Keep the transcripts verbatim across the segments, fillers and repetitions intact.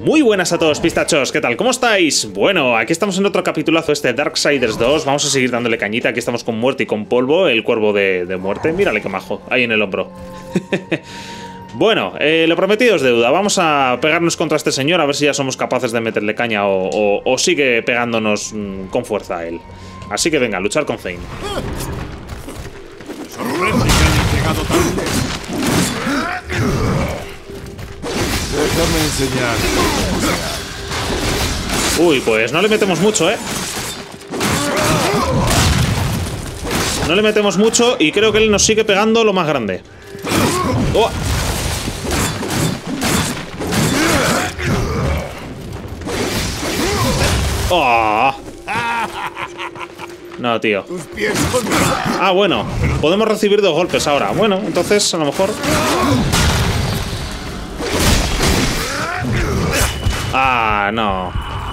Muy buenas a todos, pistachos, ¿qué tal? ¿Cómo estáis? Bueno, aquí estamos en otro capitulazo este Darksiders dos. Vamos a seguir dándole cañita. Aquí estamos con Muerte y con Polvo, el cuervo de, de muerte. Mírale qué majo, ahí en el hombro. Bueno, eh, lo prometido es deuda. Vamos a pegarnos contra este señor, a ver si ya somos capaces de meterle caña o, o, o sigue pegándonos mmm, con fuerza a él. Así que venga, luchar con Zane. Sorprende que hayan llegado tan lejos. Déjame enseñar. Uy, pues no le metemos mucho, ¿eh? No le metemos mucho y creo que él nos sigue pegando lo más grande. ¡Oh! ¡Oh! No, tío. Ah, bueno. Podemos recibir dos golpes ahora. Bueno, entonces a lo mejor... Ah, no.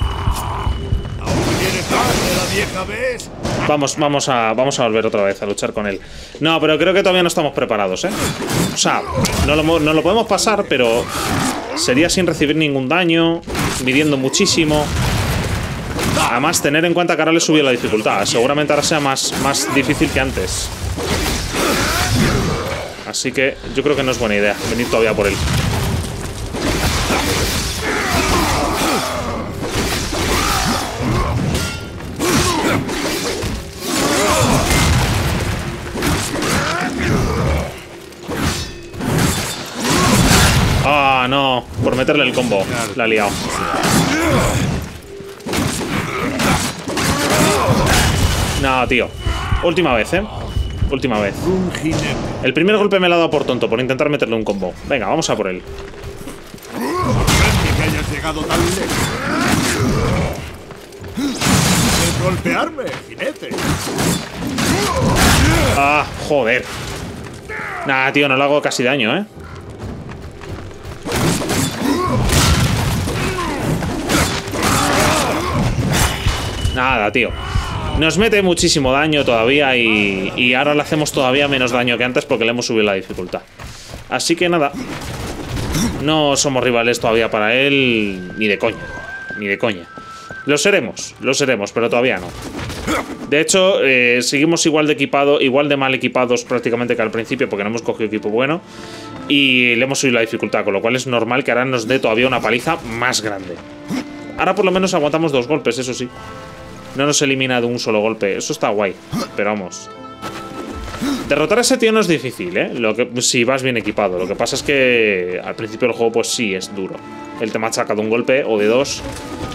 Vamos, vamos a, vamos a volver otra vez a luchar con él. No, pero creo que todavía no estamos preparados, ¿eh? O sea, no lo, no lo podemos pasar, pero sería sin recibir ningún daño, midiendo muchísimo. Además, tener en cuenta que ahora le subió la dificultad. Seguramente ahora sea más, más difícil que antes. Así que yo creo que no es buena idea venir todavía por él. Ah, no. Por meterle el combo. La ha liado. No, tío. Última vez, ¿eh? Última vez. El primer golpe me lo ha dado por tonto, por intentar meterle un combo. Venga, vamos a por él. Que hayas llegado tan lejos. ¿Quieres golpearme, jinete? Ah, joder. Nah, tío, no le hago casi daño, ¿eh? Nada, tío. Nos mete muchísimo daño todavía y, y ahora le hacemos todavía menos daño que antes porque le hemos subido la dificultad. Así que nada. No somos rivales todavía para él ni de coña. Ni de coña. Lo seremos, lo seremos, pero todavía no. De hecho, eh, seguimos igual de equipado, igual de mal equipados prácticamente que al principio porque no hemos cogido equipo bueno. Y le hemos subido la dificultad, con lo cual es normal que ahora nos dé todavía una paliza más grande. Ahora por lo menos aguantamos dos golpes, eso sí. No nos elimina de un solo golpe. Eso está guay. Pero vamos. Derrotar a ese tío no es difícil, ¿eh? Lo que, si vas bien equipado. Lo que pasa es que al principio del juego, pues sí, es duro. Él te machaca de un golpe o de dos.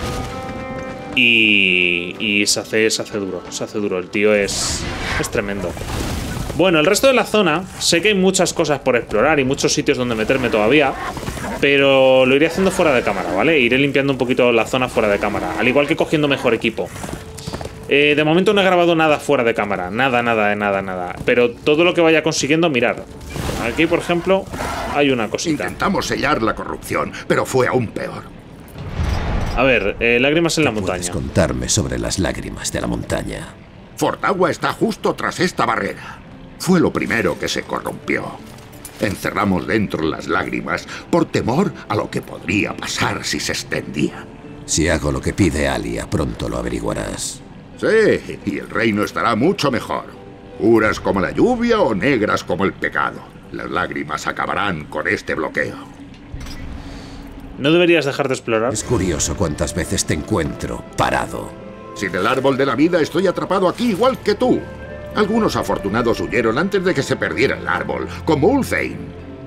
Y, y se, hace, se hace duro. Se hace duro. El tío es, es tremendo. Bueno, el resto de la zona, sé que hay muchas cosas por explorar y muchos sitios donde meterme todavía, pero lo iré haciendo fuera de cámara, ¿vale? Iré limpiando un poquito la zona fuera de cámara, al igual que cogiendo mejor equipo. Eh, de momento no he grabado nada fuera de cámara, nada, nada, nada, nada. Pero todo lo que vaya consiguiendo, mirar. Aquí, por ejemplo, hay una cosita. Intentamos sellar la corrupción, pero fue aún peor. A ver, eh, lágrimas en la montaña. ¿Puedes contarme sobre las lágrimas de la montaña? Fortagua está justo tras esta barrera. Fue lo primero que se corrompió. Encerramos dentro las lágrimas por temor a lo que podría pasar si se extendía. Si hago lo que pide Alia, pronto lo averiguarás. Sí, y el reino estará mucho mejor. Puras como la lluvia o negras como el pecado. Las lágrimas acabarán con este bloqueo. ¿No deberías dejar de explorar? Es curioso cuántas veces te encuentro parado. Sin el árbol de la vida estoy atrapado aquí igual que tú. Algunos afortunados huyeron antes de que se perdiera el árbol, como Ulthane.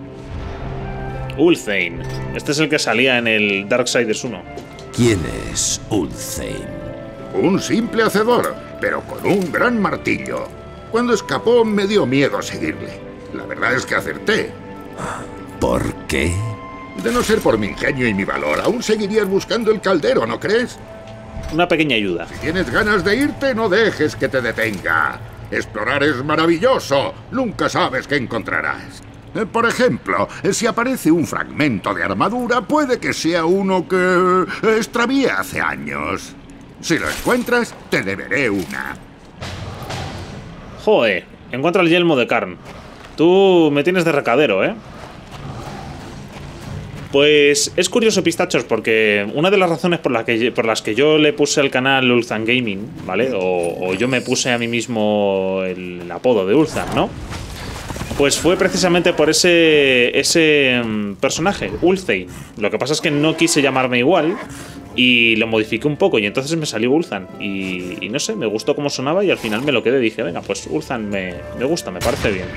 Ulthane. Este es el que salía en el Darksiders uno. ¿Quién es Ulthane? Un simple hacedor, pero con un gran martillo. Cuando escapó me dio miedo seguirle. La verdad es que acerté. ¿Por qué? De no ser por mi ingenio y mi valor, aún seguirías buscando el caldero, ¿no crees? Una pequeña ayuda. Si tienes ganas de irte, no dejes que te detenga. Explorar es maravilloso. Nunca sabes qué encontrarás. Eh, por ejemplo, eh, si aparece un fragmento de armadura, puede que sea uno que eh, extravié hace años. Si lo encuentras, te deberé una. Joder, encuentra el yelmo de Karn. Tú me tienes de recadero, ¿eh? Pues es curioso, pistachos, porque una de las razones por, la que, por las que yo le puse al canal Ulzan Gaming, ¿vale? O, o yo me puse a mí mismo el, el apodo de Ulzan, ¿no? Pues fue precisamente por ese, ese um, personaje, Ulthain. Lo que pasa es que no quise llamarme igual y lo modifiqué un poco y entonces me salió Ulzan. Y, y no sé, me gustó cómo sonaba y al final me lo quedé. Dije, venga, pues Ulzan me, me gusta, me parece bien.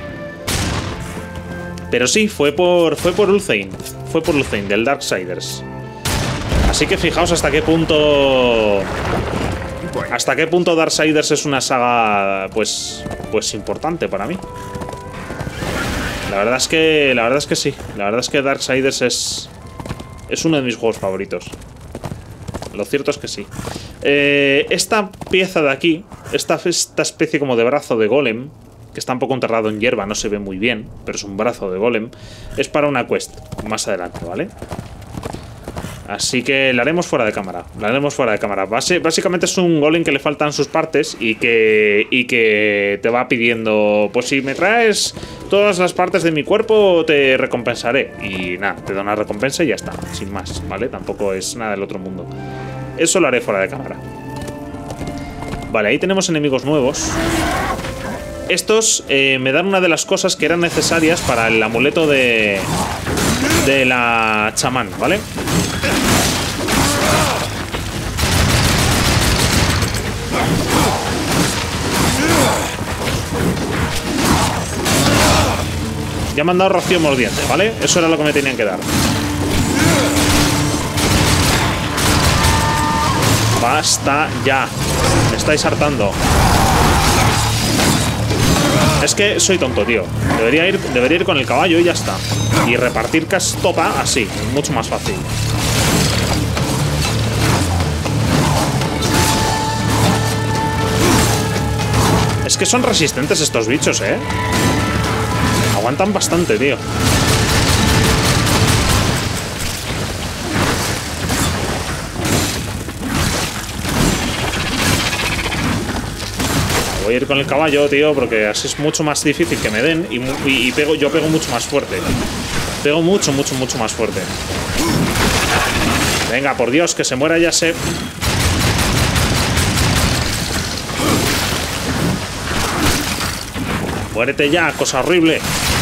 Pero sí, fue por, fue por Ulthain. Fue por Ulthain, del Darksiders. Así que fijaos hasta qué punto... Hasta qué punto Darksiders es una saga, pues, pues importante para mí. La verdad es que, la verdad es que sí. La verdad es que Darksiders es, es uno de mis juegos favoritos. Lo cierto es que sí. Eh, esta pieza de aquí, esta, esta especie como de brazo de golem, que está un poco enterrado en hierba, no se ve muy bien, pero es un brazo de golem, es para una quest más adelante, ¿vale? Así que la haremos fuera de cámara. La haremos fuera de cámara. Basi básicamente es un golem que le faltan sus partes y que, y que te va pidiendo, pues si me traes todas las partes de mi cuerpo te recompensaré. Y nada, te da una recompensa y ya está, sin más, ¿vale? Tampoco es nada del otro mundo. Eso lo haré fuera de cámara. Vale, ahí tenemos enemigos nuevos. Estos eh, me dan una de las cosas que eran necesarias para el amuleto de, de la chamán, ¿vale? Ya me han dado rocío mordiente, ¿vale? Eso era lo que me tenían que dar. Basta ya. Me estáis hartando. Es que soy tonto, tío. Debería ir, debería ir con el caballo y ya está. Y repartir castopa así, mucho más fácil. Es que son resistentes estos bichos, ¿eh? Aguantan bastante, tío. Voy a ir con el caballo, tío, porque así es mucho más difícil que me den. Y, y, y pego, yo pego mucho más fuerte. Pego mucho, mucho, mucho más fuerte. Venga, por Dios, que se muera ya Sep. Muérete ya, cosa horrible.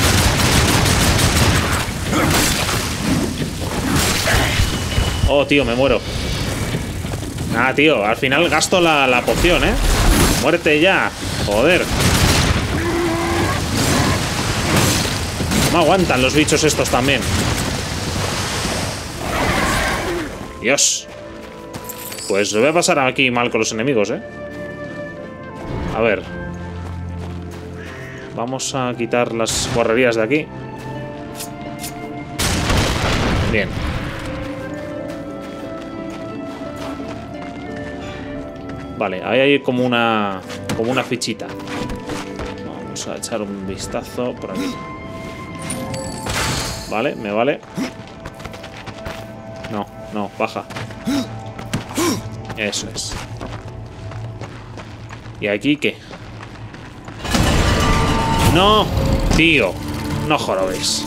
Oh, tío, me muero. Ah, tío, al final gasto la, la poción, ¿eh? Muérete ya, joder. No aguantan los bichos estos también. Dios. Pues lo voy a pasar aquí mal con los enemigos, ¿eh? A ver. Vamos a quitar las guarrerías de aquí. Bien. Vale, ahí hay como una como una fichita. Vamos a echar un vistazo por aquí. Vale, me vale. No, no, baja. Eso es. ¿Y aquí qué? No, tío. No jorobes.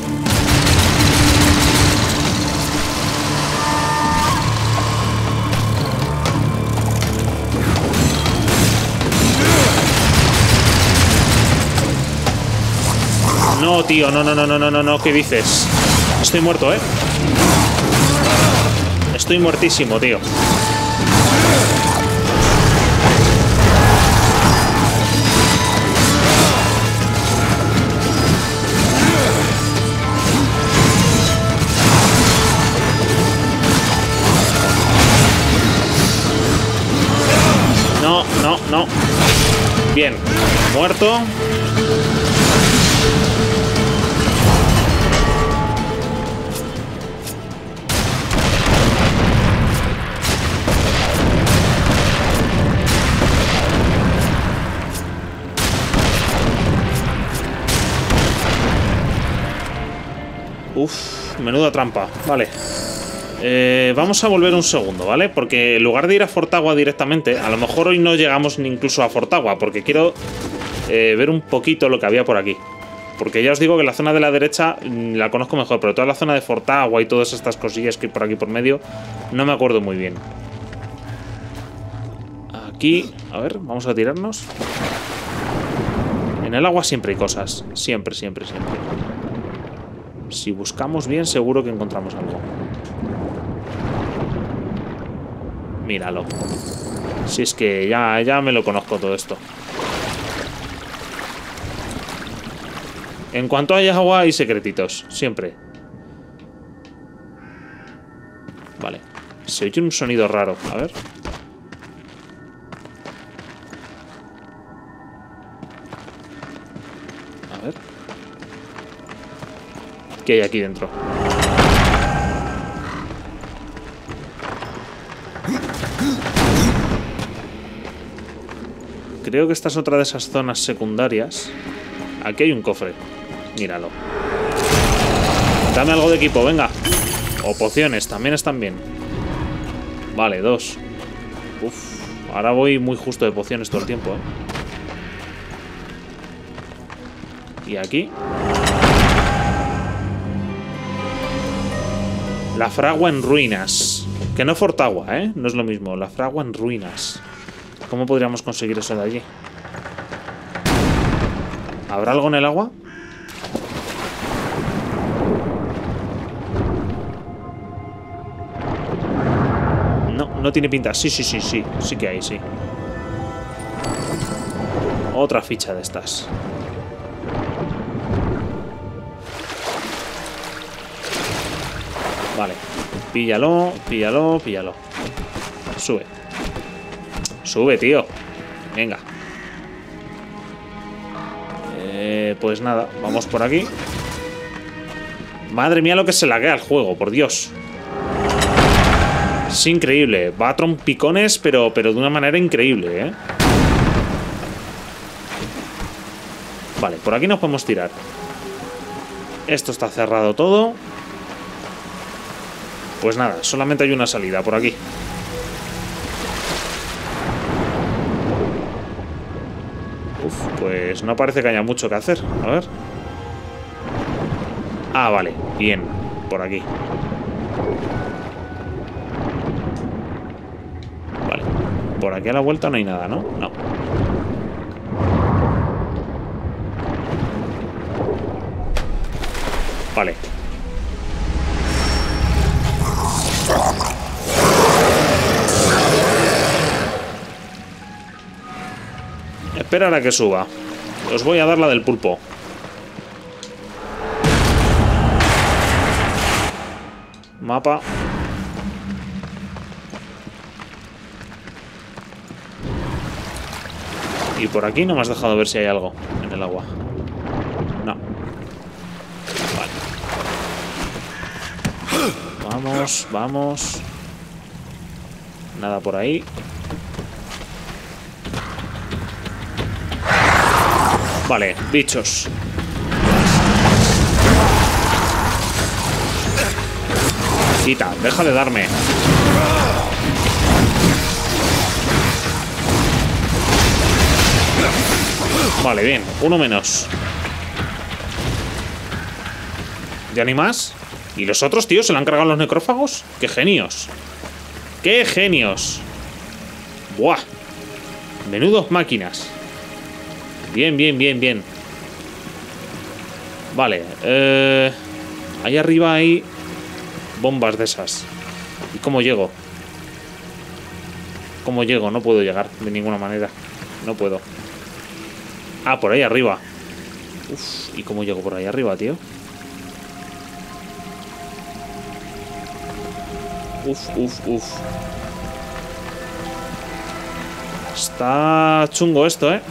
No, tío, no, no, no, no, no, no, no, ¿qué dices? Estoy muerto, ¿eh? Estoy muertísimo, tío. No, no, no. Bien, muerto. Uf, menuda trampa. Vale. Eh, vamos a volver un segundo, ¿vale? Porque en lugar de ir a Fortagua directamente, a lo mejor hoy no llegamos ni incluso a Fortagua, porque quiero eh, ver un poquito lo que había por aquí. Porque ya os digo que la zona de la derecha mmm, la conozco mejor, pero toda la zona de Fortagua y todas estas cosillas que hay por aquí por medio, no me acuerdo muy bien. Aquí, a ver, vamos a tirarnos. En el agua siempre hay cosas. Siempre, siempre, siempre. Si buscamos bien, seguro que encontramos algo. Míralo. Si es que ya, ya me lo conozco todo esto. En cuanto hay agua, hay secretitos. Siempre. Vale. Se oye un sonido raro. A ver. A ver. ¿Qué hay aquí dentro? Creo que esta es otra de esas zonas secundarias. Aquí hay un cofre. Míralo. Dame algo de equipo, venga. O pociones, también están bien. Vale, dos. Uf, ahora voy muy justo de pociones todo el tiempo, ¿eh? Y aquí. La fragua en ruinas. Que no Fortagua, ¿eh? No es lo mismo. La fragua en ruinas. ¿Cómo podríamos conseguir eso de allí? ¿Habrá algo en el agua? No, no tiene pinta. Sí, sí, sí, sí. Sí que hay, sí. Otra ficha de estas. Vale. Píllalo, píllalo, píllalo. Sube. Sube, tío. Venga. Eh, pues nada, vamos por aquí. Madre mía lo que se laguea el juego, por Dios. Es increíble. Va a trompicones, pero, pero de una manera increíble, ¿eh? Vale, por aquí nos podemos tirar. Esto está cerrado todo. Pues nada, solamente hay una salida por aquí. Uf, pues no parece que haya mucho que hacer. A ver. Ah, vale, bien. Por aquí. Vale. Por aquí a la vuelta no hay nada, ¿no? No. Vale. Esperar a que suba. Os voy a dar la del pulpo. Mapa. Y por aquí no me has dejado ver si hay algo en el agua. No. Vale. Vamos, vamos. Nada por ahí. Vale, bichos. Quita, deja de darme. Vale, bien, uno menos. ¿Ya ni más? ¿Y los otros, tío? ¿Se le han cargado los necrófagos? ¡Qué genios! ¡Qué genios! ¡Buah! Menudos máquinas. Bien, bien, bien, bien. Vale. Eh, ahí arriba hay bombas de esas. ¿Y cómo llego? ¿Cómo llego? No puedo llegar de ninguna manera. No puedo. Ah, por ahí arriba. Uf, ¿y cómo llego por ahí arriba, tío? Uf, uf, uf. Está chungo esto, ¿eh?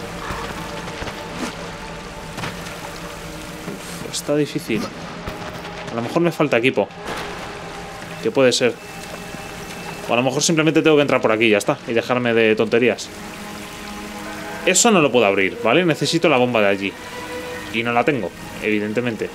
Uf, está difícil. A lo mejor me falta equipo. ¿Qué puede ser? O a lo mejor simplemente tengo que entrar por aquí y ya está. Y dejarme de tonterías. Eso no lo puedo abrir, ¿vale? Necesito la bomba de allí. Y no la tengo, evidentemente.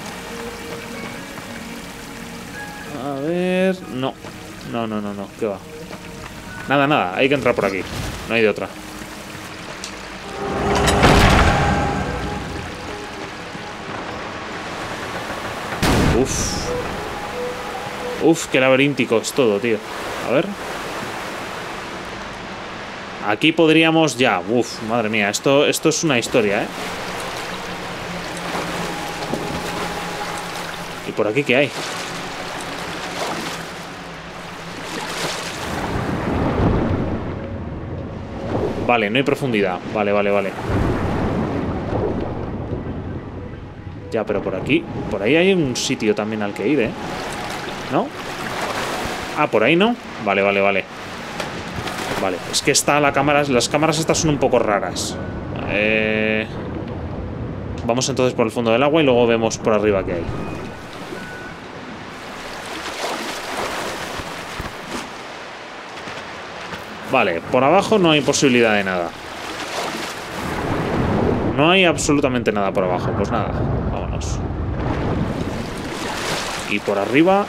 A ver... No. No, no, no, no. ¿Qué va? Nada, nada. Hay que entrar por aquí. No hay de otra. Uf. Uf, qué laberíntico es todo, tío. A ver. Aquí podríamos ya. Uf, madre mía. Esto, esto es una historia, ¿eh? ¿Y por aquí qué hay? Vale, no hay profundidad. Vale, vale, vale. Ya, pero por aquí... Por ahí hay un sitio también al que ir, ¿eh? ¿No? Ah, por ahí no. Vale, vale, vale. Vale, es que está la cámara... Las cámaras estas son un poco raras. Eh... Vamos entonces por el fondo del agua y luego vemos por arriba qué hay. Vale, por abajo no hay posibilidad de nada. No hay absolutamente nada por abajo. Pues nada, vámonos. Y por arriba...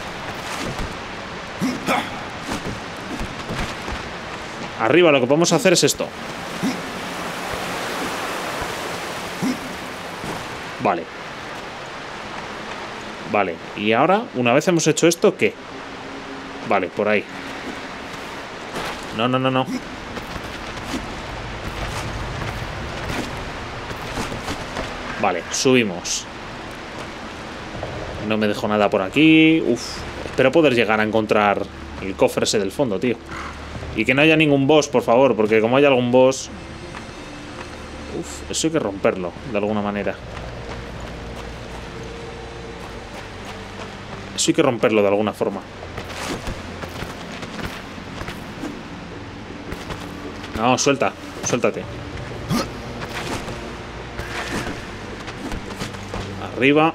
Arriba lo que podemos hacer es esto. Vale. Vale, y ahora, una vez hemos hecho esto, ¿qué? Vale, por ahí. No, no, no, no. Vale, subimos. No me dejo nada por aquí. Uf, espero poder llegar a encontrar el cofre ese del fondo, tío. Y que no haya ningún boss, por favor, porque como haya algún boss... Uf, eso hay que romperlo, de alguna manera. Eso hay que romperlo de alguna forma. No, suelta, suéltate. Arriba.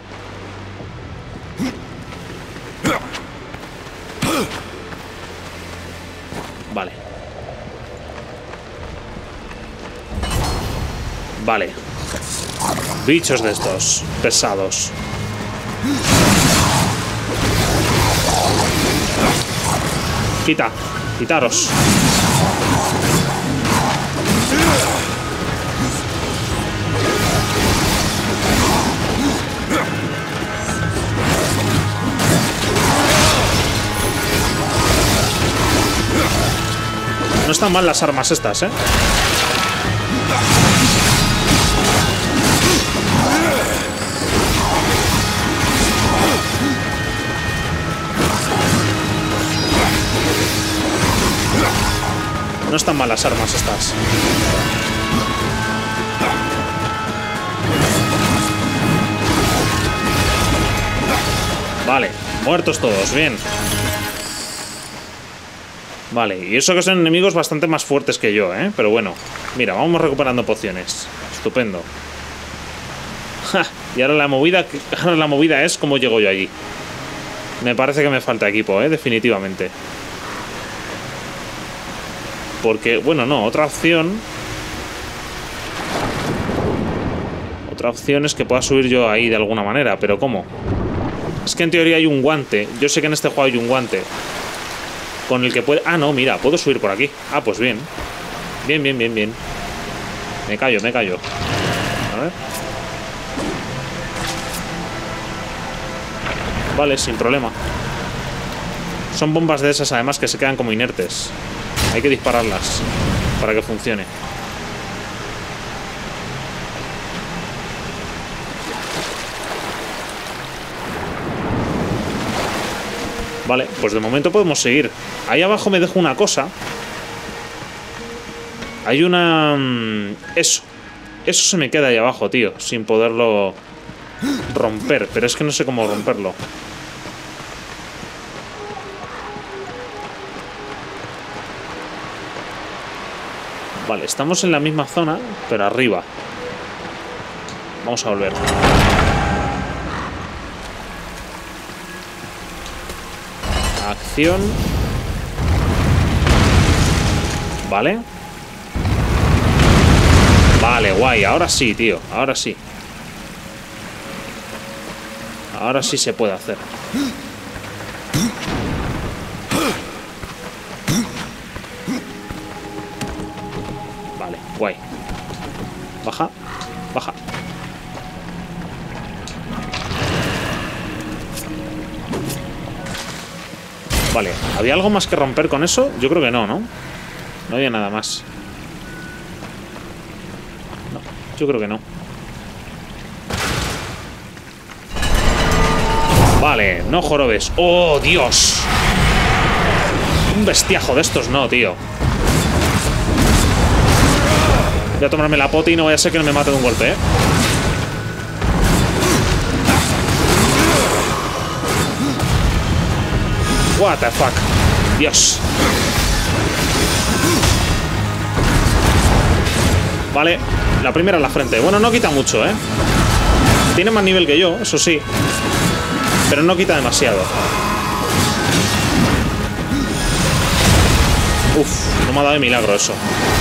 Vale. Vale. Bichos de estos pesados. Quita, quitaros. No están mal las armas estas, ¿eh? No están mal las armas estas. Vale, muertos todos, bien. Vale, y eso que son enemigos bastante más fuertes que yo, ¿eh? Pero bueno, mira, vamos recuperando pociones. Estupendo. Ja, y ahora la movida, ahora la movida es cómo llego yo allí. Me parece que me falta equipo, ¿eh? Definitivamente. Porque, bueno, no, otra opción... Otra opción es que pueda subir yo ahí de alguna manera, pero ¿cómo? Es que en teoría hay un guante. Yo sé que en este juego hay un guante con el que puede... Ah, no, mira, puedo subir por aquí. Ah, pues bien. Bien, bien, bien, bien. Me callo, me callo. A ver. Vale, sin problema. Son bombas de esas, además, que se quedan como inertes. Hay que dispararlas para que funcione. Vale, pues de momento podemos seguir. Ahí abajo me dejo una cosa. Hay una... Eso. Eso se me queda ahí abajo, tío. Sin poderlo romper. Pero es que no sé cómo romperlo. Vale, estamos en la misma zona, pero arriba. Vamos a volver. Acción. Vale. Vale, guay. Ahora sí, tío. Ahora sí. Ahora sí se puede hacer. Vale, guay. Baja. Baja. Vale, ¿había algo más que romper con eso? Yo creo que no, ¿no? No había nada más. No, yo creo que no. Vale, no jorobes. ¡Oh, Dios! Un bestiajo de estos no, tío. Voy a tomarme la poti y no vaya a ser que no me mate de un golpe, ¿eh? What the fuck. Dios. Vale, la primera en la frente. Bueno, no quita mucho, ¿eh? Tiene más nivel que yo, eso sí. Pero no quita demasiado. Uf, no me ha dado de milagro eso.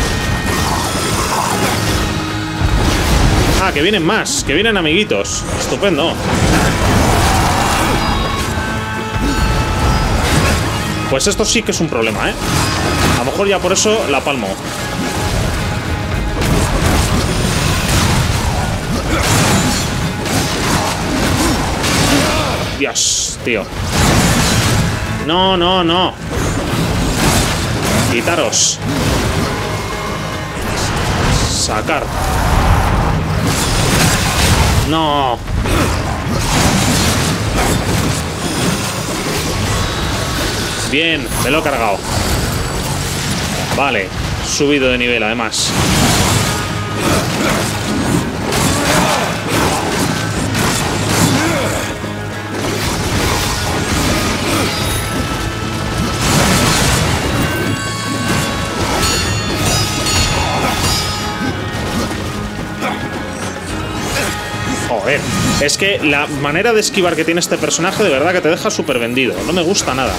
Ah, que vienen más, que vienen amiguitos. Estupendo. Pues esto sí que es un problema, ¿eh? A lo mejor ya por eso la palmo. Dios, tío. No, no, no. Quitaros. Sacar. No. Bien, me lo he cargado. Vale, subido de nivel además. Joder, es que la manera de esquivar que tiene este personaje de verdad que te deja súper vendido. No me gusta nada.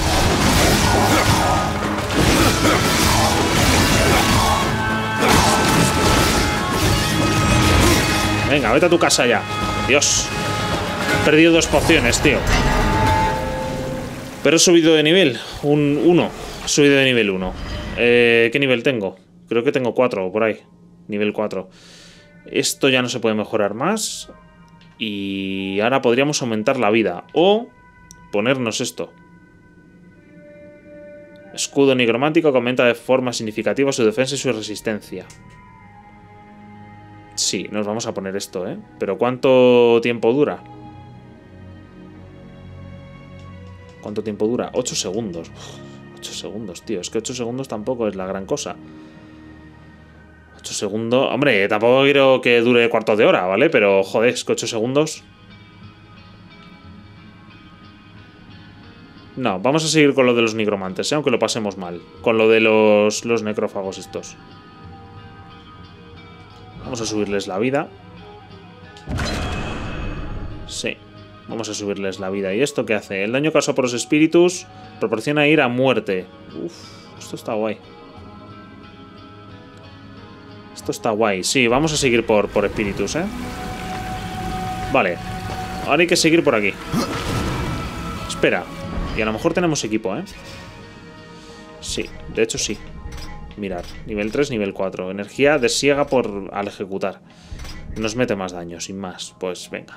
Venga, vete a tu casa ya. Dios. He perdido dos pociones, tío. Pero he subido de nivel. Un uno. He subido de nivel uno. Eh, ¿Qué nivel tengo? Creo que tengo cuatro por ahí. Nivel cuatro. Esto ya no se puede mejorar más. Y ahora podríamos aumentar la vida. O ponernos esto. Escudo nigromático que aumenta de forma significativa su defensa y su resistencia. Sí, nos vamos a poner esto, ¿eh? Pero ¿cuánto tiempo dura? ¿Cuánto tiempo dura? ocho segundos. Uf, ocho segundos, tío. Es que ocho segundos tampoco es la gran cosa. ocho segundos... Hombre, tampoco quiero que dure cuartos de hora, ¿vale? Pero, joder, es que ocho segundos... No, vamos a seguir con lo de los nigromantes, ¿eh? Aunque lo pasemos mal. Con lo de los, los necrófagos estos. Vamos a subirles la vida. Sí. Vamos a subirles la vida. ¿Y esto qué hace? El daño causado por los espíritus proporciona ir a muerte. Uf, esto está guay. Esto está guay. Sí, vamos a seguir por, por espíritus, ¿eh? Vale. Ahora hay que seguir por aquí. Espera. Y a lo mejor tenemos equipo, ¿eh? Sí, de hecho sí. Mirad, nivel tres, nivel cuatro. Energía desiega por al ejecutar. Nos mete más daño, sin más. Pues venga.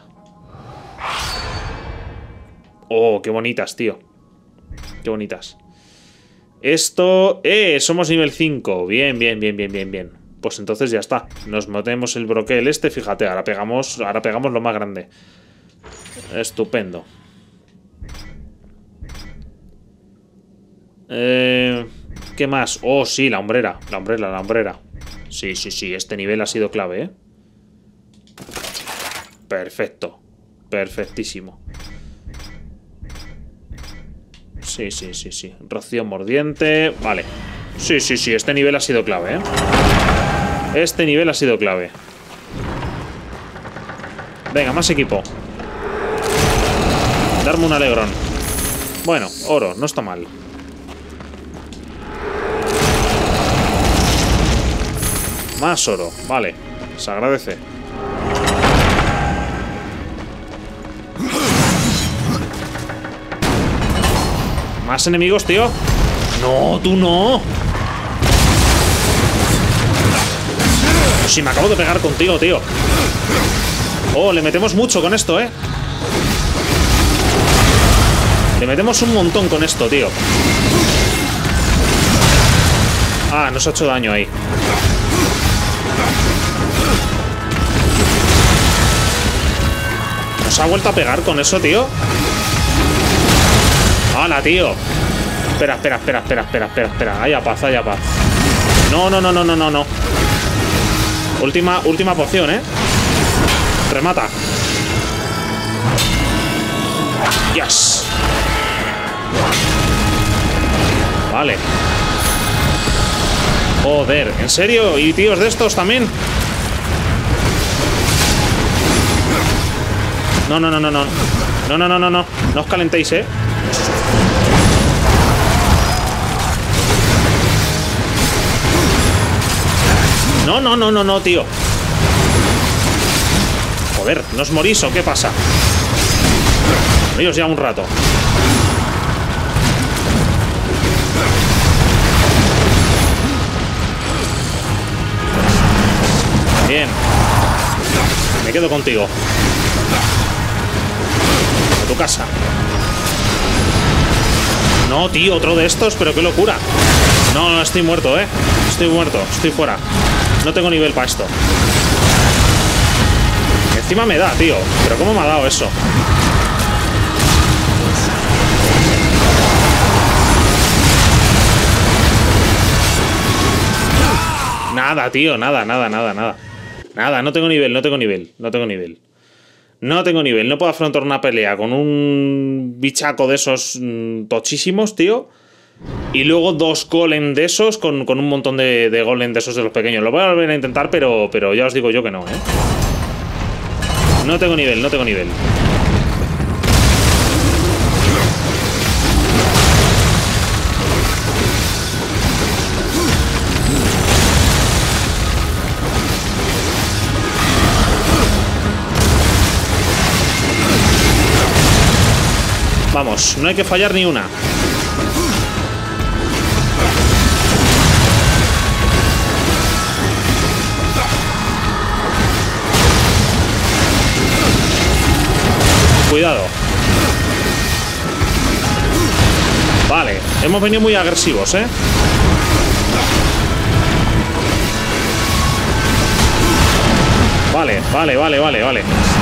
Oh, qué bonitas, tío. Qué bonitas. Esto... ¡Eh! Somos nivel cinco. Bien, bien, bien, bien, bien, bien. Pues entonces ya está. Nos metemos el broquel este. Fíjate, ahora pegamos, ahora pegamos lo más grande. Estupendo. Eh, ¿Qué más? Oh, sí, la hombrera. La hombrera, la hombrera. Sí, sí, sí. Este nivel ha sido clave, ¿eh? Perfecto. Perfectísimo. Sí, sí, sí, sí. Rocío mordiente. Vale. Sí, sí, sí. Este nivel ha sido clave, ¿eh? Este nivel ha sido clave. Venga, más equipo. Darme un alegrón. Bueno, oro. No está mal. Más oro, vale. Se agradece. ¿Más enemigos, tío? No, tú no. Si me acabo de pegar contigo, tío. Oh, le metemos mucho con esto, ¿eh? Le metemos un montón con esto, tío. Ah, nos ha hecho daño ahí. ¿Nos ha vuelto a pegar con eso, tío? ¡Hala, tío! Espera, espera, espera, espera, espera, espera, espera. Haya paz, haya paz. No, no, no, no, no, no, no. Última, última poción, ¿eh? Remata. Yes. Vale. Joder, ¿en serio? ¿Y tíos de estos también? No, no, no, no, no. No, no, no, no, no. No os calentéis, ¿eh? No, no, no, no, no, tío. Joder, ¿no os morís o qué pasa? Moríos ya un rato. Bien. Me quedo contigo. A tu casa. No, tío, otro de estos, pero qué locura. No, no, estoy muerto, eh. Estoy muerto, estoy fuera. No tengo nivel para esto. Encima me da, tío. Pero ¿cómo me ha dado eso? Nada, tío, nada, nada, nada, nada. Nada, no tengo nivel, no tengo nivel. No tengo nivel. No tengo nivel. No puedo afrontar una pelea con un bichaco de esos mmm, tochísimos, tío. Y luego dos golem de esos con, con un montón de, de golem de esos de los pequeños. Lo voy a volver a intentar, pero, pero ya os digo yo que no, ¿eh? No tengo nivel, no tengo nivel. Vamos, no hay que fallar ni una. Cuidado. Vale, hemos venido muy agresivos, ¿eh? Vale, vale, vale, vale, vale.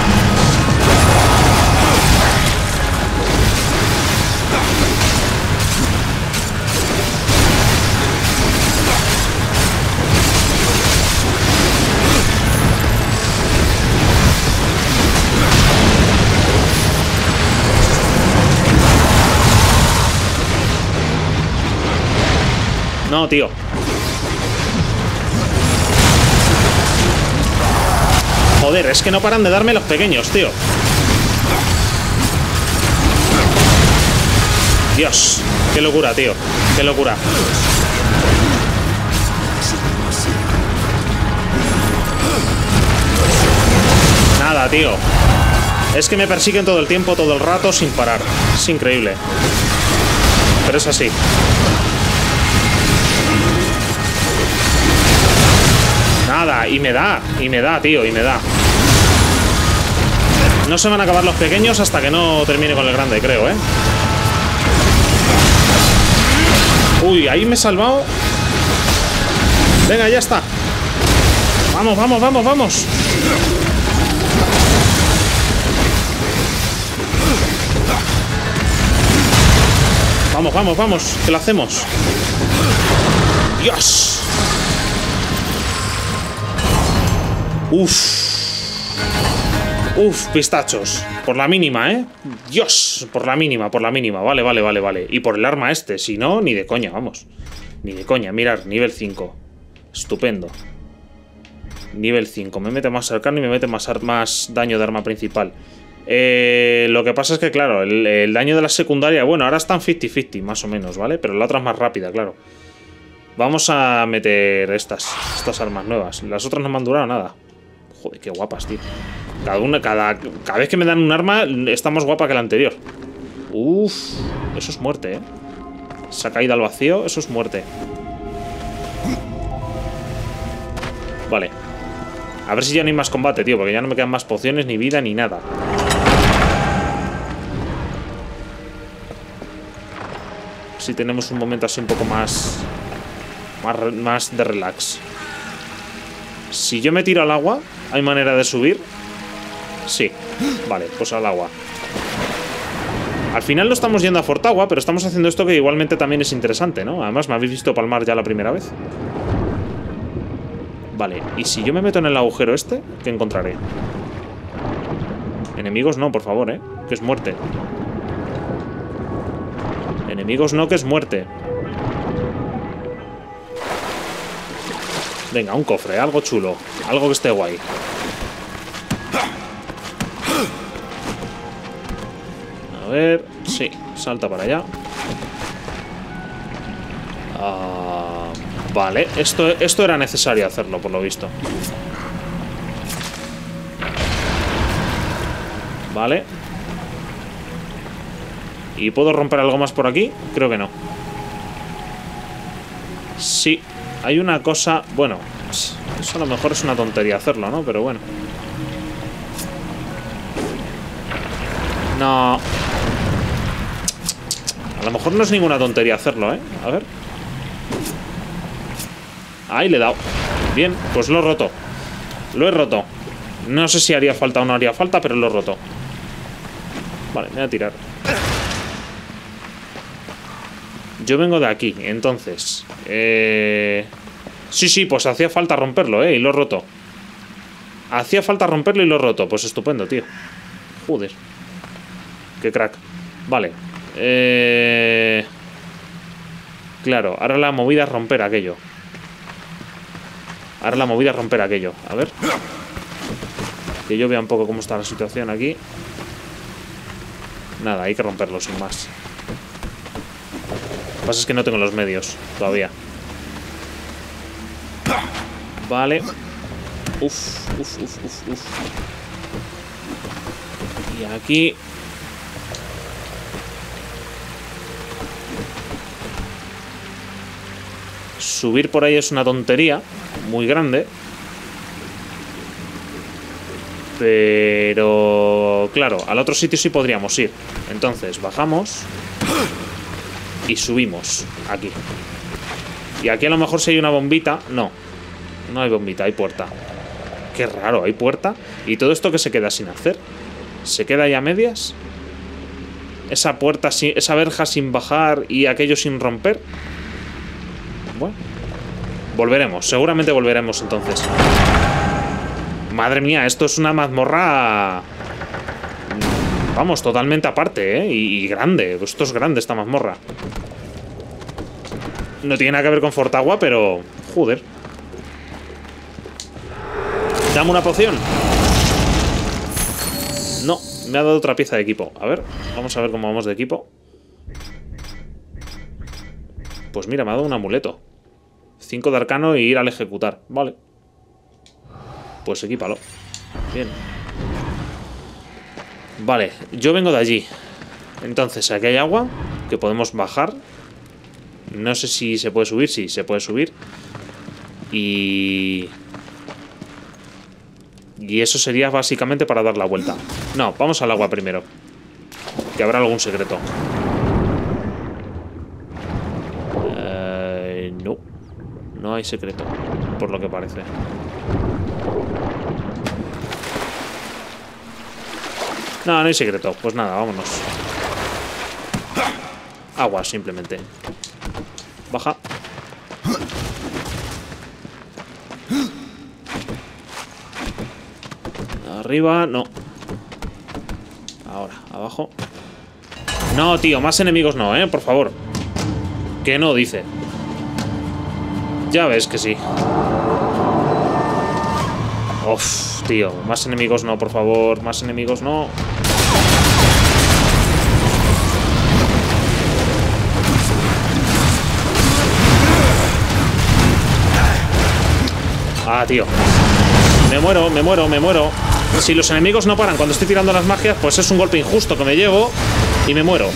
No, tío. Joder, es que no paran de darme los pequeños, tío. Dios, qué locura, tío. Qué locura. Nada, tío. Es que me persiguen todo el tiempo, todo el rato, sin parar. Es increíble. Pero es así. Nada, y me da, y me da, tío, y me da. No se van a acabar los pequeños hasta que no termine con el grande, creo, ¿eh? Uy, ahí me he salvado. Venga, ya está. Vamos, vamos, vamos, vamos. Vamos, vamos, vamos, que lo hacemos. ¡Dios! Uf. Uf, pistachos. Por la mínima, ¿eh? Dios, por la mínima, por la mínima. Vale, vale, vale, vale. Y por el arma este, si no, ni de coña, vamos. Ni de coña, mirar, nivel cinco. Estupendo. Nivel cinco. Me mete más cercano y me mete más, más daño de arma principal. Eh, lo que pasa es que, claro, el, el daño de la secundaria, bueno, ahora están cincuenta cincuenta, más o menos, ¿vale? Pero la otra es más rápida, claro. Vamos a meter estas, estas armas nuevas. Las otras no me han durado nada. Joder, qué guapas, tío. Cada, una, cada, cada vez que me dan un arma está más guapa que la anterior. Uf, eso es muerte, ¿eh? Esa caída al vacío, eso es muerte. Vale. A ver si ya no hay más combate, tío, porque ya no me quedan más pociones, ni vida, ni nada. Si tenemos un momento así un poco más, más, más de relax. Si yo me tiro al agua, ¿hay manera de subir? Sí. Vale, pues al agua. Al final no estamos yendo a Fortagua, pero estamos haciendo esto que igualmente también es interesante, ¿no? Además, me habéis visto palmar ya la primera vez. Vale, y si yo me meto en el agujero este, ¿qué encontraré? Enemigos no, por favor, ¿eh? Que es muerte. Enemigos no, que es muerte. Venga, un cofre, algo chulo. Algo que esté guay. A ver... Sí, salta para allá. Ah, vale, esto, esto era necesario hacerlo, por lo visto. Vale. ¿Y puedo romper algo más por aquí? Creo que no. Sí, hay una cosa... Bueno, eso a lo mejor es una tontería hacerlo, ¿no? Pero bueno. No. A lo mejor no es ninguna tontería hacerlo, ¿eh? A ver. Ahí le he dado. Bien, pues lo he roto. Lo he roto. No sé si haría falta o no haría falta, pero lo he roto. Vale, me voy a tirar. Yo vengo de aquí, entonces. Eh... Sí, sí, pues hacía falta romperlo, ¿eh? Y lo he roto. Hacía falta romperlo y lo he roto. Pues estupendo, tío. Joder. Qué crack. Vale. Eh... Claro, ahora la movida es romper aquello. Ahora la movida es romper aquello. A ver. Que yo vea un poco cómo está la situación aquí. Nada, hay que romperlo sin más. Lo que pasa es que no tengo los medios todavía. Vale. Uf, uf, uf, uf, uf. Y aquí... Subir por ahí es una tontería muy grande. Pero... Claro, al otro sitio sí podríamos ir. Entonces, bajamos y subimos aquí. Y aquí a lo mejor si hay una bombita. No, no hay bombita, hay puerta. Qué raro, hay puerta. ¿Y todo esto que se queda sin hacer? ¿Se queda ahí a medias? Esa puerta, esa verja sin bajar y aquello sin romper. Bueno, volveremos, seguramente volveremos entonces. Madre mía, esto es una mazmorra... Vamos, totalmente aparte, ¿eh? Y, y grande, esto es grande esta mazmorra. No tiene nada que ver con Fortagua, pero... Joder. Dame una poción. No, me ha dado otra pieza de equipo. A ver, vamos a ver cómo vamos de equipo. Pues mira, me ha dado un amuleto. cinco de arcano y ir al ejecutar. Vale. Pues equípalo. Bien. Vale, yo vengo de allí. Entonces, aquí hay agua que podemos bajar. No sé si se puede subir. Sí, se puede subir. Y... Y eso sería básicamente para dar la vuelta. No, vamos al agua primero. Que habrá algún secreto. Eh, no. No hay secreto, por lo que parece. No, no hay secreto. Pues nada, vámonos. Agua, simplemente. Baja. Arriba, no. Ahora, abajo. No, tío, más enemigos no, ¿eh? Por favor. Que no, dice. Ya ves que sí. Uf, tío, más enemigos no, por favor. Más enemigos no. Ah, tío. Me muero, me muero, me muero. Si los enemigos no paran cuando estoy tirando las magias, pues es un golpe injusto que me llevo y me muero.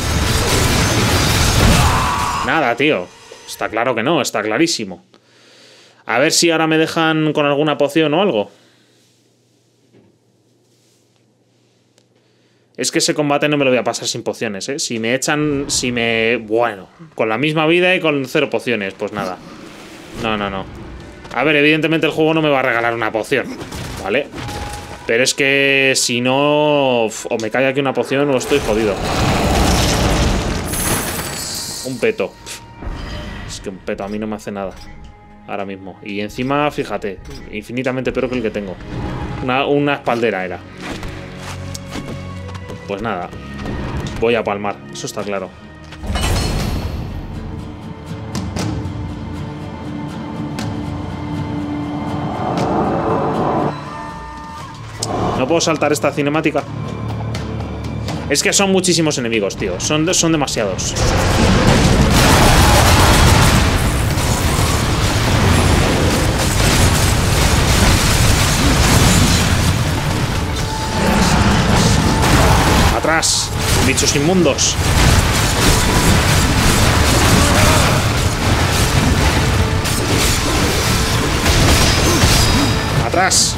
Nada, tío. Está claro que no, está clarísimo. A ver si ahora me dejan con alguna poción o algo. Es que ese combate no me lo voy a pasar sin pociones, ¿eh? Si me echan... Si me... Bueno, con la misma vida y con cero pociones, pues nada. No, no, no. A ver, evidentemente el juego no me va a regalar una poción, ¿vale? Pero es que si no... O me cae aquí una poción o estoy jodido. Un peto. Es que un peto a mí no me hace nada. Ahora mismo. Y encima, fíjate, infinitamente peor que el que tengo. Una, una espaldera era. Pues nada. Voy a palmar, eso está claro. ¿No puedo saltar esta cinemática? Es que son muchísimos enemigos, tío. Son, son demasiados. Atrás, bichos inmundos. Atrás.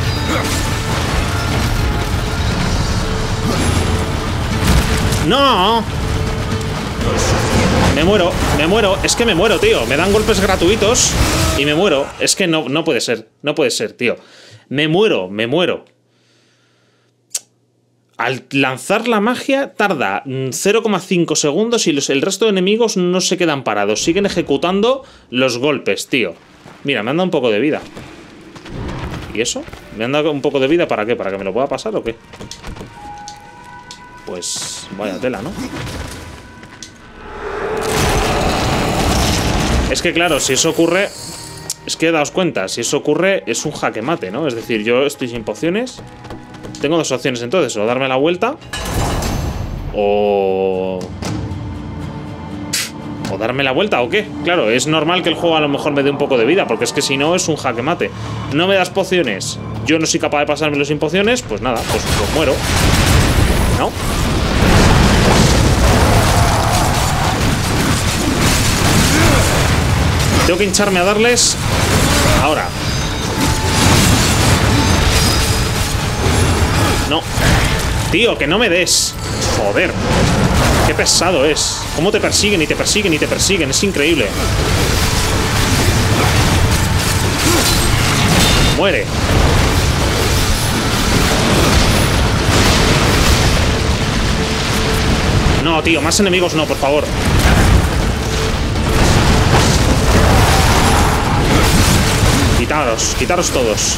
¡No! Me muero, me muero. Es que me muero, tío. Me dan golpes gratuitos y me muero. Es que no, no puede ser. No puede ser, tío. Me muero, me muero. Al lanzar la magia tarda cero coma cinco segundos y los, el resto de enemigos no se quedan parados. Siguen ejecutando los golpes, tío. Mira, me han dado un poco de vida. ¿Y eso? ¿Me han dado un poco de vida para qué? ¿Para que me lo pueda pasar o qué? Pues vaya tela, ¿no? Es que claro, si eso ocurre... Es que daos cuenta, si eso ocurre es un jaque mate, ¿no? Es decir, yo estoy sin pociones. Tengo dos opciones entonces, o darme la vuelta o... O darme la vuelta o qué. Claro, es normal que el juego a lo mejor me dé un poco de vida, porque es que si no es un jaque mate. No me das pociones, yo no soy capaz de pasármelo sin pociones, pues nada, pues, pues muero. ¿No? Tengo que hincharme a darles ahora. No. Tío, que no me des. Joder. Qué pesado es. Cómo te persiguen y te persiguen y te persiguen. Es increíble. Muere. No, tío, más enemigos no, por favor. Quitaros, quitaros todos.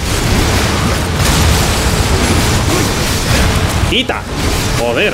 ¡Quita! ¡Joder!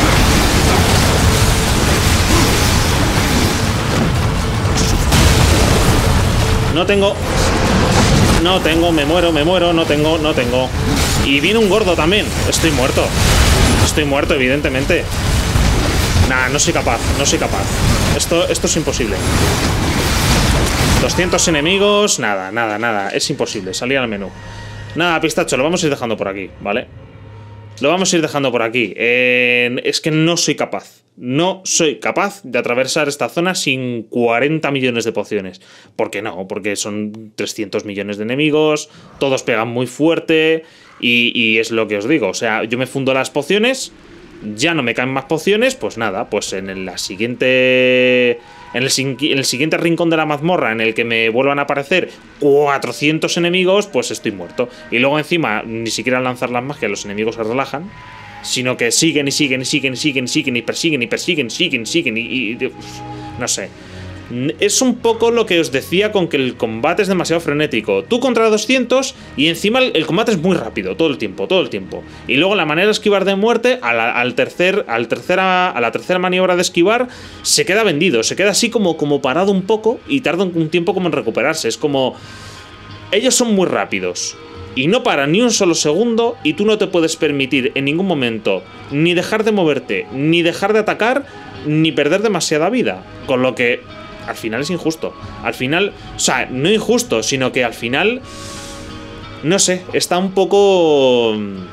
No tengo... No tengo, me muero, me muero, no tengo, no tengo. Y viene un gordo también. Estoy muerto. Estoy muerto, evidentemente. Nah, no soy capaz, no soy capaz. Esto, esto es imposible. doscientos enemigos, nada, nada, nada. Es imposible, salir al menú. Nada, pistacho, lo vamos a ir dejando por aquí, ¿vale? Lo vamos a ir dejando por aquí. Eh, es que no soy capaz. No soy capaz de atravesar esta zona sin cuarenta millones de pociones. ¿Por qué no? Porque son trescientos millones de enemigos, todos pegan muy fuerte y, y es lo que os digo. O sea, yo me fundo las pociones, ya no me caen más pociones, pues nada, pues en la siguiente... En el, en el siguiente rincón de la mazmorra en el que me vuelvan a aparecer cuatrocientos enemigos, pues estoy muerto. Y luego encima, ni siquiera al lanzar las magias los enemigos se relajan, sino que siguen y siguen y siguen y siguen y siguen y persiguen y persiguen, siguen, siguen y... y, y no sé. Es un poco lo que os decía con que el combate es demasiado frenético. Tú contra doscientos y encima el, el combate es muy rápido, todo el tiempo, todo el tiempo. Y luego la manera de esquivar de muerte, a la, al tercer, al tercera, a la tercera maniobra de esquivar, se queda vendido, se queda así como, como parado un poco y tarda un tiempo como en recuperarse. Es como... Ellos son muy rápidos y no paran ni un solo segundo y tú no te puedes permitir en ningún momento ni dejar de moverte, ni dejar de atacar, ni perder demasiada vida. Con lo que... Al final es injusto. Al final, o sea, no injusto, sino que al final, no sé, está un poco...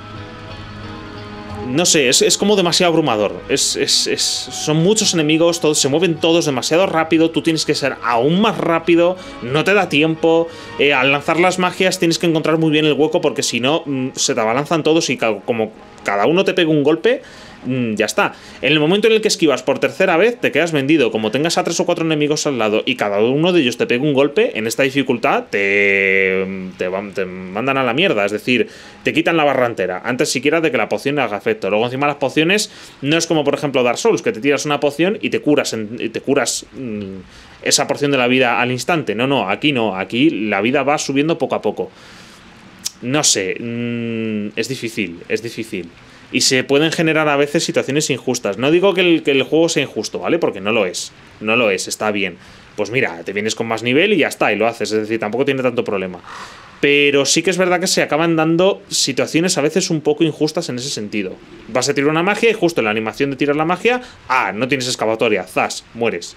No sé, es, es como demasiado abrumador. Es, es, es, son muchos enemigos, todos, se mueven todos demasiado rápido. Tú tienes que ser aún más rápido, no te da tiempo. Eh, al lanzar las magias tienes que encontrar muy bien el hueco porque si no, se te abalanzan todos y como cada uno te pega un golpe... mmm, ya está. En el momento en el que esquivas por tercera vez, te quedas vendido. Como tengas a tres o cuatro enemigos al lado y cada uno de ellos te pega un golpe, en esta dificultad te, te, te mandan a la mierda. Es decir, te quitan la barra entera antes siquiera de que la poción haga efecto. Luego encima las pociones no es como por ejemplo Dark Souls, que te tiras una poción y te curas, en, y te curas mmm, esa porción de la vida al instante. No, no, aquí no. Aquí la vida va subiendo poco a poco. No sé, mmm, es difícil, es difícil. Y se pueden generar a veces situaciones injustas. No digo que el, que el juego sea injusto, ¿vale? Porque no lo es, no lo es, está bien. Pues mira, te vienes con más nivel y ya está, y lo haces. Es decir, tampoco tiene tanto problema. Pero sí que es verdad que se acaban dando situaciones a veces un poco injustas en ese sentido. Vas a tirar una magia y justo en la animación de tirar la magia, ah, no tienes excavatoria, zas, mueres.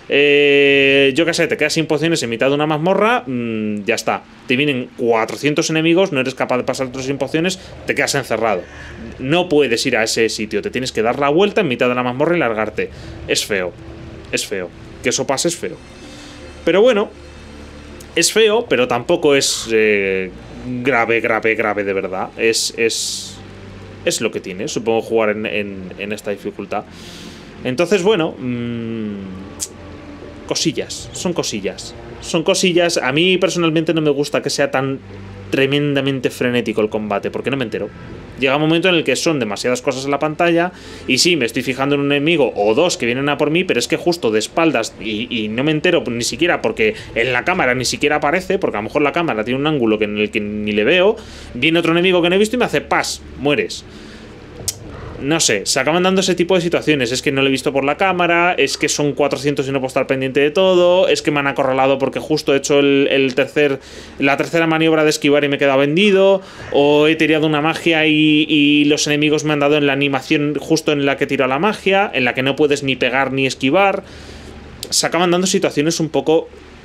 Eh, yo qué sé, te quedas sin pociones en mitad de una mazmorra, mmm, ya está. Te vienen cuatrocientos enemigos, no eres capaz de pasar otros sin pociones, te quedas encerrado. No puedes ir a ese sitio, te tienes que dar la vuelta en mitad de la mazmorra y largarte. Es feo, es feo. Que eso pase es feo. Pero bueno, es feo, pero tampoco es eh, grave, grave, grave de verdad. Es, es, es lo que tiene, supongo, jugar en, en, en esta dificultad. Entonces, bueno, mmm, cosillas, son cosillas. Son cosillas. A mí personalmente no me gusta que sea tan tremendamente frenético el combate, porque no me entero. Llega un momento en el que son demasiadas cosas en la pantalla y sí, me estoy fijando en un enemigo o dos que vienen a por mí, pero es que justo de espaldas y, y no me entero ni siquiera porque en la cámara ni siquiera aparece, porque a lo mejor la cámara tiene un ángulo que en el que ni le veo, viene otro enemigo que no he visto y me hace pas, mueres. No sé, se acaban dando ese tipo de situaciones. Es que no lo he visto por la cámara, es que son cuatrocientos y no puedo estar pendiente de todo, es que me han acorralado porque justo he hecho el, el tercer, la tercera maniobra de esquivar y me he quedado vendido, o he tirado una magia y, y los enemigos me han dado en la animación justo en la que tiro la magia, en la que no puedes ni pegar ni esquivar. Se acaban dando situaciones un poco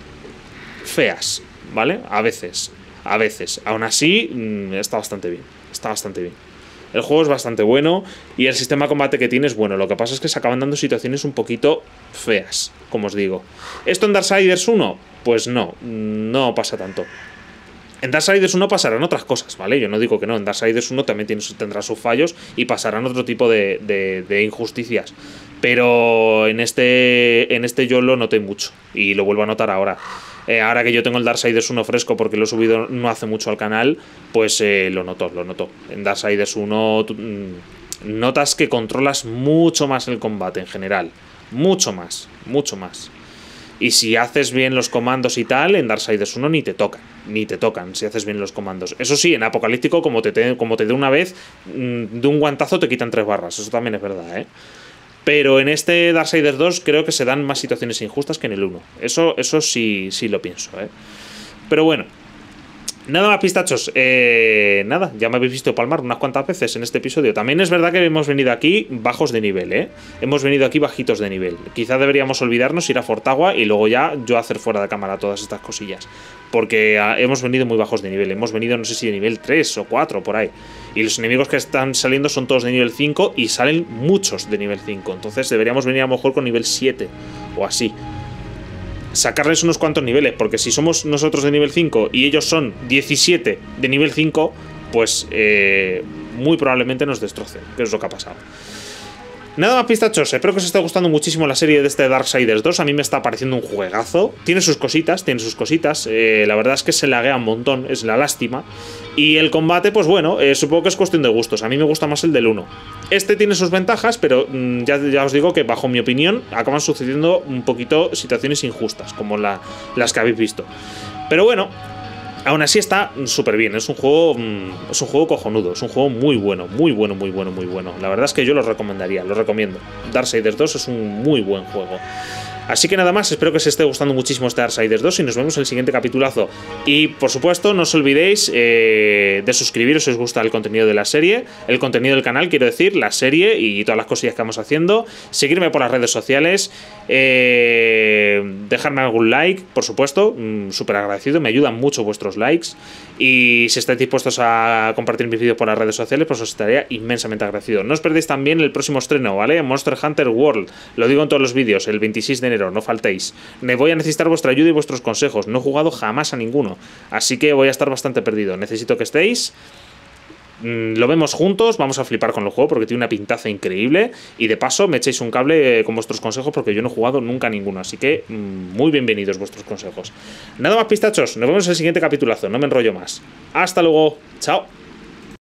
feas, ¿vale? A veces, a veces. Aún así, mmm, está bastante bien, está bastante bien. El juego es bastante bueno y el sistema de combate que tiene es bueno. Lo que pasa es que se acaban dando situaciones un poquito feas, como os digo. ¿Esto en Darksiders uno? Pues no, no pasa tanto. En Darksiders uno pasarán otras cosas, ¿vale? Yo no digo que no, en Darksiders uno también tiene, tendrá sus fallos y pasarán otro tipo de, de, de injusticias. Pero en este, en este yo lo noté mucho y lo vuelvo a notar ahora. Eh, ahora que yo tengo el Darksiders uno fresco porque lo he subido no hace mucho al canal, pues eh, lo noto, lo noto. En Darksiders uno tú, mmm, notas que controlas mucho más el combate en general. Mucho más, mucho más. Y si haces bien los comandos y tal, en Darksiders uno ni te tocan, ni te tocan si haces bien los comandos. Eso sí, en Apocalíptico, como te, te, como te dé una vez, mmm, de un guantazo te quitan tres barras. Eso también es verdad, ¿eh? Pero en este Darksiders dos creo que se dan más situaciones injustas que en el uno. Eso, eso sí, sí lo pienso, ¿eh? Pero bueno. Nada más, pistachos. Eh, nada, ya me habéis visto palmar unas cuantas veces en este episodio. También es verdad que hemos venido aquí bajos de nivel, ¿eh? Hemos venido aquí bajitos de nivel. Quizá deberíamos olvidarnos, ir a Fortagua y luego ya yo hacer fuera de cámara todas estas cosillas. Porque ah, hemos venido muy bajos de nivel. Hemos venido, no sé si de nivel tres o cuatro, por ahí. Y los enemigos que están saliendo son todos de nivel cinco y salen muchos de nivel cinco. Entonces deberíamos venir a lo mejor con nivel siete o así. Sacarles unos cuantos niveles, porque si somos nosotros de nivel cinco y ellos son diecisiete de nivel cinco, pues eh, muy probablemente nos destrocen, que es lo que ha pasado. Nada más, pistachos, espero que os esté gustando muchísimo la serie de este Darksiders dos. A mí me está pareciendo un juegazo. Tiene sus cositas, tiene sus cositas. Eh, la verdad es que se laguea un montón, es la lástima. Y el combate, pues bueno, eh, supongo que es cuestión de gustos. A mí me gusta más el del uno. Este tiene sus ventajas, pero mmm, ya, ya os digo que bajo mi opinión acaban sucediendo un poquito situaciones injustas, como la, las que habéis visto. Pero bueno, aún así está súper bien. Es un juego mmm, es un juego cojonudo. Es un juego muy bueno, muy bueno, muy bueno, muy bueno. La verdad es que yo lo recomendaría, lo recomiendo. Darksiders dos es un muy buen juego. Así que nada más, espero que os esté gustando muchísimo este Darksiders dos y nos vemos en el siguiente capitulazo. Y por supuesto, no os olvidéis eh, de suscribiros si os gusta el contenido de la serie, el contenido del canal, quiero decir, la serie y todas las cosillas que vamos haciendo. Seguirme por las redes sociales, eh, dejarme algún like, por supuesto, mmm, súper agradecido, me ayudan mucho vuestros likes. Y si estáis dispuestos a compartir mis vídeos por las redes sociales, pues os estaría inmensamente agradecido. No os perdéis también el próximo estreno, ¿vale? Monster Hunter World, lo digo en todos los vídeos, el veintiséis de enero, no faltéis. Me voy a necesitar vuestra ayuda y vuestros consejos, no he jugado jamás a ninguno, así que voy a estar bastante perdido. Necesito que estéis. mmm, lo vemos juntos, vamos a flipar con el juego porque tiene una pintaza increíble. Y de paso me echéis un cable con vuestros consejos porque yo no he jugado nunca ninguno. Así que mmm, muy bienvenidos vuestros consejos. Nada más, pistachos, nos vemos en el siguiente capitulazo, no me enrollo más. Hasta luego, chao.